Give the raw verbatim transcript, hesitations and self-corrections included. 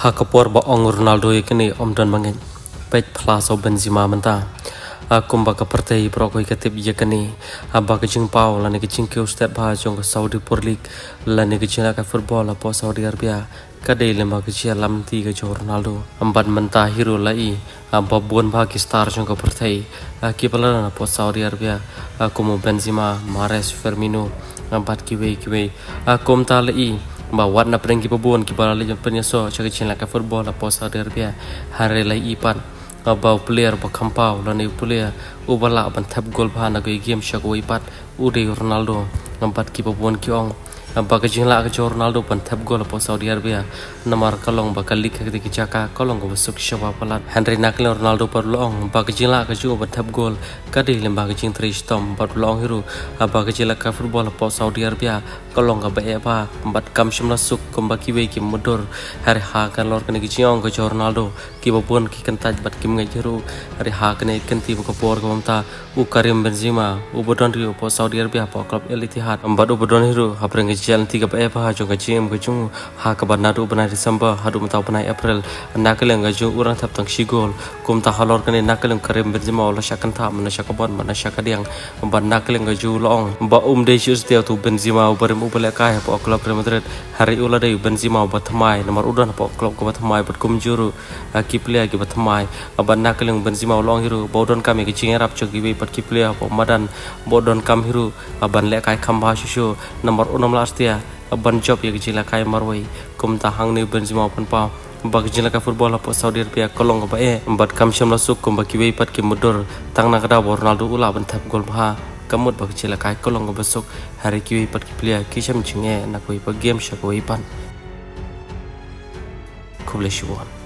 Hakapor ba ong Ronaldo yakini omdan mangin pej plaso Benzema menta akum ba kapartai pro koi katib yakani aba ka jing pau lani ka jing ke ustad ba jong ka Saudi Pro League lani ka jing ka football po Saudi Arabia ka dei lema ka chia lam ti ka jo Ronaldo amban menta hero lai aba bon ba ki star jong ka partai ki pala po Saudi Arabia akum Benzema Mahrez Firmino ambat ki wei ki wei akum ta lai ba wat na preng ki pabon ki bala le penyaso cha ki la ka football la po Saudi Arabia hare lai ipan ba player ba khampau la ne player u bala ban thap gol bha na ko game sha ko ipat u de Ronaldo nampat ki pabon ki ong ba ka jingla ka jo Ronaldo ban thap gol po Saudi Arabia namar kalong ba kalik ka ki chaka kalong ko suk shawa palat Henry nakle Ronaldo par long ba ka jingla ka jo ban thap gol ka de lem ba ka jing tri stom ba long hero ba ka jila ka football po Saudi Arabia kalong ka ba ba bat kam shimna suk kom ba ki we ki motor har ha kan lor kan ki jiong ka jo Ronaldo ki babon ki kan taj bat kim ngai hero har ha kan kan ti ko por ko mta u Karim Benzema u bodon rio po Saudi Arabia po club Al Ittihad ambat u bodon hero ha preng jalan tiga pa pa jo ka jim ka chung ha ka ban nadu banai December hadu mta banai April nakaleng ga jo urang thap tang sigol kum ta halor kan nakaleng Karim Benzema la shakan tha mana shakabon mana shakadiang ban nakaleng ga jo long ba um de shus dia tu Benzema u barim u bala kai po club Real Madrid hari ula dei Benzema ba thamai nomor udan po club ko ba thamai bat kum juru ki player ki ba thamai ban nakaleng Benzema long hero bodon kami ki chingerap chogi be pat ki player po madan bodon kam hero ban le kai khamba shushu nomor enam belas dia ban job ya gila kai marwai kum ta hang ni Benzema pan pa bag jila ka football po Saudi Arabia kolong ba e bat kam sham la suk kum ba ki wei pat ki mudur tang na kada Ronaldo ula ban thap gol ba kamut bag jila kai kolong ba suk hari ki wei pat ki player ki sham jinge na koi pa game sha koi pan kuble shuan